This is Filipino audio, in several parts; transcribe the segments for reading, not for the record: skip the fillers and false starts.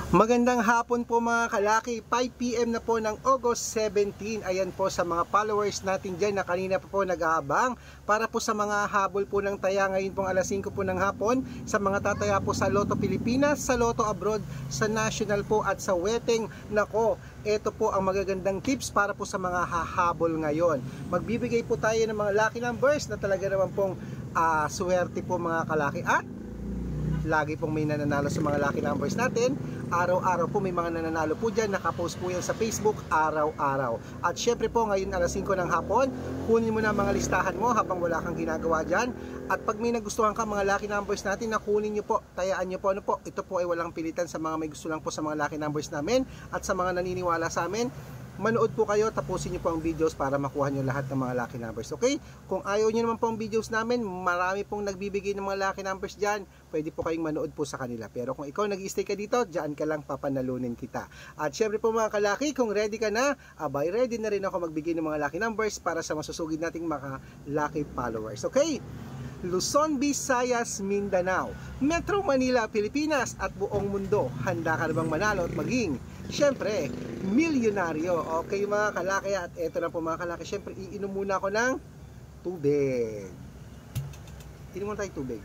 Magandang hapon po mga kalaki, 5 PM na po ng August 17. Ayan po sa mga followers natin dyan na kanina po nag-aabang para po sa mga habol po ng taya ngayon pong alas 5 po ng hapon, sa mga tataya po sa Lotto Pilipinas, sa Lotto Abroad, sa National po at sa Weteng. Nako, ito po ang magagandang tips para po sa mga hahabol ngayon. Magbibigay po tayo ng mga lucky numbers na talaga naman pong swerte po mga kalaki, at lagi pong may nananalo sa mga lucky numbers natin. Araw-araw po may mga nananalo po dyan. Nakapost po yan sa Facebook araw-araw. At syempre po ngayon alas 5 ng hapon, kunin mo na mga listahan mo habang wala kang ginagawa dyan. At pag may nagustuhan ka mga lucky numbers natin, na kunin nyo po, tayaan nyo po. Ano po, ito po ay walang pilitan sa mga may gusto lang po sa mga lucky numbers namin. At sa mga naniniwala sa amin, manood po kayo, tapusin nyo po ang videos para makuha nyo lahat ng mga lucky numbers, okay? Kung ayaw nyo naman po ang videos namin, marami pong nagbibigay ng mga lucky numbers dyan, pwede po kayong manood po sa kanila. Pero kung ikaw nag-stay ka dito, dyan ka lang, papanalunin kita. At syempre po mga kalaki, kung ready ka na, abay, ready na rin ako magbigay ng mga lucky numbers para sa masusugid nating mga lucky followers, okay? Luzon, Visayas, Mindanao, Metro Manila, Pilipinas at buong mundo. Handa ka na bang manalo at maging, syempre, milyonaryo? Okay mga kalaki, at eto na po mga kalaki, syempre iinom muna ako ng tubig. Inom muna tayo tubig.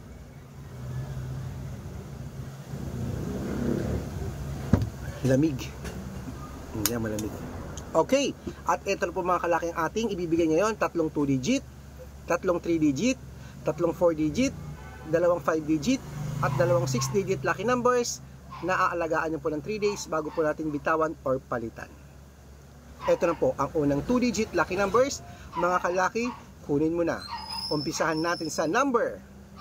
Lamig. Hindi malamig. Okay, at eto na po mga kalaki ang ating ibibigay ngayon. Tatlong 2 digit, tatlong 3 digit, tatlong 4 digit, dalawang 5 digit, at dalawang 6 digit lucky numbers na aalagaan nyo po ng 3 days bago po natin bitawan or palitan. Ito na po ang unang 2 digit lucky numbers. Mga kalaki, kunin mo na. Umpisahan natin sa number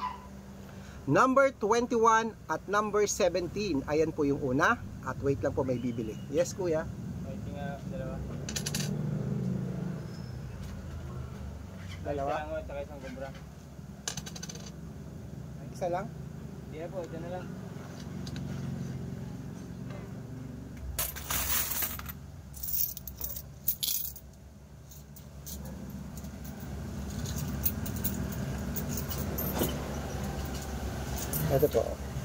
21 at number 17. Ayan po yung una. At wait lang po, may bibili. Yes kuya. Waiting nga, dalawa. Dalawa? Isa lang, tsaka isang kumbra. Isa lang? Hindi po, ito na lang. Ito po.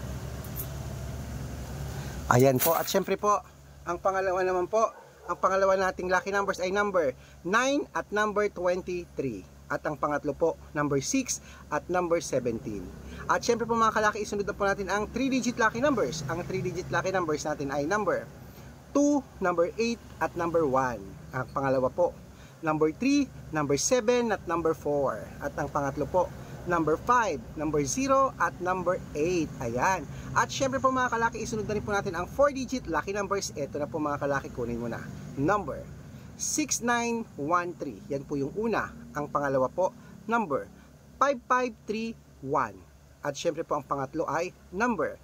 Ayan po. At syempre po, ang pangalawa naman po, ang pangalawa nating lucky numbers ay number 9 at number 23. At ang pangatlo po, number 6 at number 17. At syempre po mga kalaki, isunod na po natin ang 3-digit lucky numbers. Ang 3-digit lucky numbers natin ay number 2, number 8 at number 1. Ang pangalawa po, number 3, number 7 at number 4. At ang pangatlo po, number 5, number 0 at number 8. Ayan. At syempre po mga kalaki, isunod na rin po natin ang 4-digit lucky numbers. Ito na po mga kalaki, kunin mo na. Number 6913. Yan po yung una. Ang pangalawa po, number 5531. At syempre po ang pangatlo ay number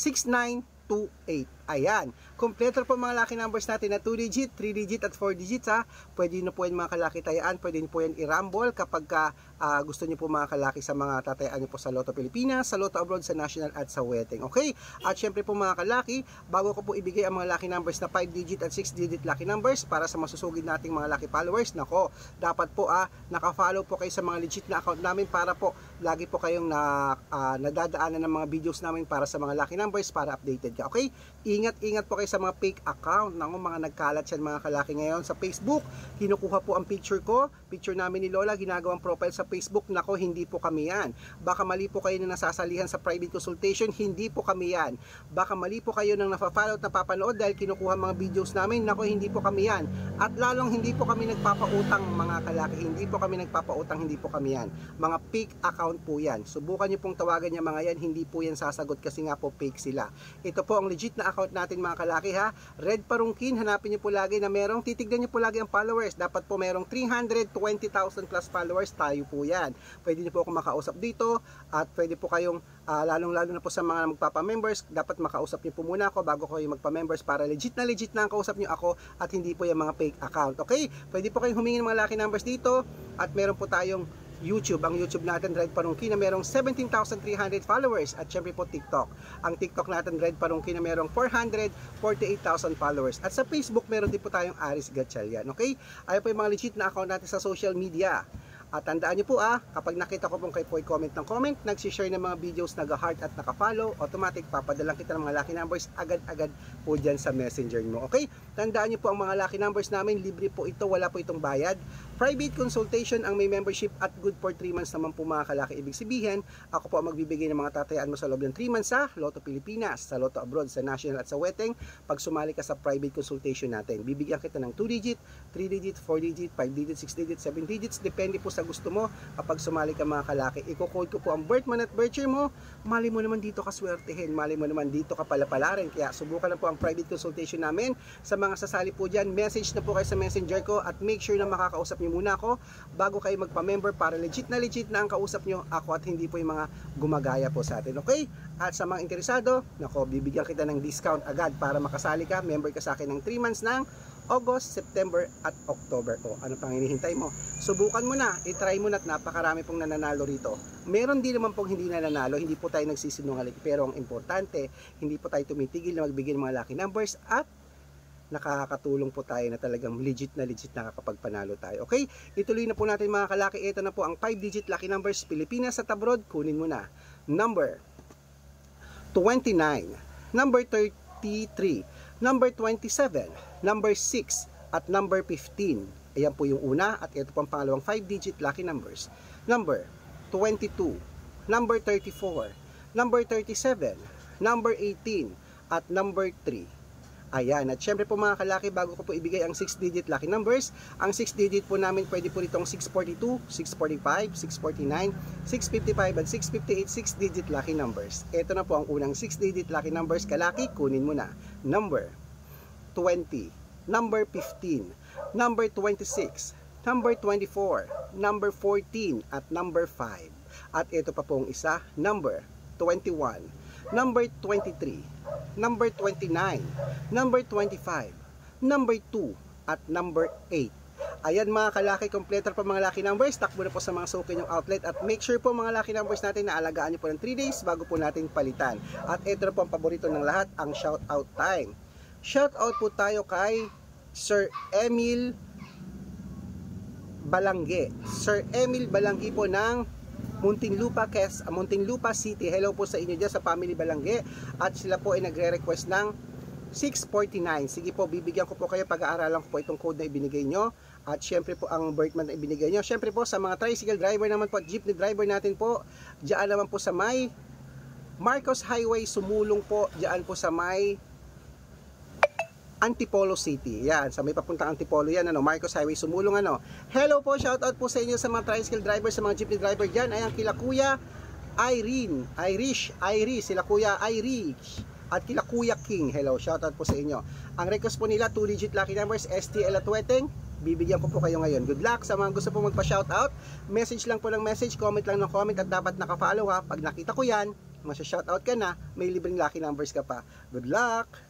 6928. Ayan. Kompleto po mga lucky numbers natin na 2-digit, 3-digit at 4 digits ha. Pwede nyo po yan mga kalaki tayaan. Pwede nyo po yan i-rumble kapag gusto nyo po mga kalaki sa mga tatayaan nyo po sa Lotto Pilipinas, sa Lotto Abroad, sa National at sa Weteng. Okay? At syempre po mga kalaki, bago ko po ibigay ang mga lucky numbers na 5-digit at 6-digit lucky numbers para sa masusugid nating mga lucky followers, nako, dapat po naka-follow po kayo sa mga legit na account namin para po lagi po kayong nadadaanan ng mga videos namin para sa mga lucky numbers para updated ka. Okay? Ingat-ingat po kayo sa mga fake account. Nako, mga nagkalat yan mga kalaki ngayon sa Facebook. Kinukuha po ang picture ko, picture namin ni Lola, ginagawang profile sa Facebook. Nako, hindi po kami yan. Baka mali po kayo na nasasalihan sa private consultation, hindi po kami yan. Baka mali po kayo nang nafa-follow at napapanood dahil kinukuha mga videos namin. Nako, hindi po kami yan. At lalong hindi po kami nagpapautang mga kalaki. Hindi po kami nagpapautang, hindi po kami yan. Mga fake account po yan. Subukan nyo pong tawagan niya mga yan, hindi po yan sasagot kasi nga po fake sila. Ito po ang legit na account natin mga kalaki ha. Red Parungkin, hanapin nyo po lagi na merong, titignan nyo po lagi ang followers. Dapat po merong 320,000 plus followers, tayo po yan. Pwede nyo po ako makausap dito at pwede po kayong lalong-lalo na po sa mga magpapa-members, dapat makausap nyo po muna ako bago kayo magpa-members para legit na ang kausap nyo ako at hindi po yung mga fake account. Okay? Pwede po kayong humingi ng mga lucky numbers dito at meron po tayong YouTube. Ang YouTube natin, Red Parungkin, na merong 17,300 followers. At syempre po TikTok. Ang TikTok natin, Red Parungkin, na merong 448,000 followers. At sa Facebook, meron din po tayong Aris Gatchalian. Okay? Ayaw po yung mga legit na account natin sa social media. At tandaan nyo po kapag nakita ko pong kayo po ay comment ng comment, nagsishare ng mga videos, nag-heart at naka-follow, automatic papadalang kita ng mga lucky numbers agad-agad po dyan sa messenger mo. Okay? Tandaan nyo po ang mga lucky numbers namin, libre po ito, wala po itong bayad. Private consultation ang may membership at good for 3 months naman po mga kalaki. Ibig sabihin, ako po ang magbibigay ng mga tatayaan mo sa loob ng 3 months sa Lotto Pilipinas, sa Lotto Abroad, sa National at sa Weteng. Pag sumali ka sa private consultation natin, bibigyan kita ng 2 digit, 3 digit, 4 digit, 5 digit, 6 digit, 7 digits, depende po sa gusto mo. Kapag sumali ka mga kalaki, i-code ko po ang birth month at birth year mo. Mali mo naman dito ka swertehin, mali mo naman dito ka palapalarin. Kaya subukan na po ang private consultation namin. Sa mga sasali po dyan, message na po kayo sa messenger ko at make sure na makakausap nyo muna ako bago kayo magpa-member para legit na ang kausap nyo ako at hindi po yung mga gumagaya po sa atin. Okay? At sa mga interesado, nako, bibigyan kita ng discount agad para makasali ka, member ka sa akin ng 3 months ng August, September at October. O, ano pang hinihintay mo? Subukan mo na, itry mo na at napakarami pong nananalo rito. Meron din naman pong hindi nananalo, hindi po tayo nagsisinungaling, pero ang importante, hindi po tayo tumitigil na magbigay ng mga lucky numbers at nakakatulong po tayo na talagang legit nakakapagpanalo tayo. Okay? Ituloy na po natin mga kalaki. Ito na po ang 5-digit lucky numbers Pilipinas at abroad. Kunin mo na. Number 29, number 33, number 27, number 6, at number 15. Ayan po yung una at ito po ang pangalawang 5-digit lucky numbers. Number 22, number 34, number 37, number 18, at number 3. Ayan, at syempre po mga kalaki, bago ko po ibigay ang 6-digit lucky numbers, ang 6-digit po namin pwede po itong 642, 645, 649, 655 at 658 6-digit lucky numbers. Ito na po ang unang 6-digit lucky numbers kalaki, kunin mo na. Number 20, number 15, number 26, number 24, number 14 at number 5. At ito pa pong isa, number 21, number 23, number 29, number 25, number 2, at number 8. Ayan mga kalaki, kompleto pa mga lucky numbers. Takbo na po sa mga suki yung outlet at make sure po mga lucky numbers natin na alagaan nyo po ng 3 days bago po natin palitan. At ito na po ang paborito ng lahat, ang shout out time. Shout out po tayo kay Sir Emil Balangge. Sir Emil Balangge po ng Muntinlupa City. Hello po sa inyo dyan sa family Balangge. At sila po ay nagre-request ng 649. Sige po, bibigyan ko po kayo, pag-aaralan ko po itong code na ibinigay nyo. At syempre po ang birth month na ibinigay nyo. Syempre po sa mga tricycle driver naman po at jeepney driver natin po, dyan naman po sa may Marcos Highway, sumulong po. Dyan po sa may Antipolo City. Yan, sa may papuntang Antipolo yan, Marcos Highway, sumulong Hello po, shout out po sa inyo sa mga tricycle driver, sa mga jeepney driver dyan. Ayan, kila Kuya Irish, sila Kuya Irish, at kila Kuya King. Hello, shout out po sa inyo. Ang request po nila, 2-digit lucky numbers, STL at Weteng. Bibigyan ko po kayo ngayon. Good luck sa mga gusto po magpa-shout out. Message lang po ng message, comment lang ng comment at dapat naka-follow ha. Pag nakita ko yan, masya-shout out ka na, may libreng lucky numbers ka pa. Good luck!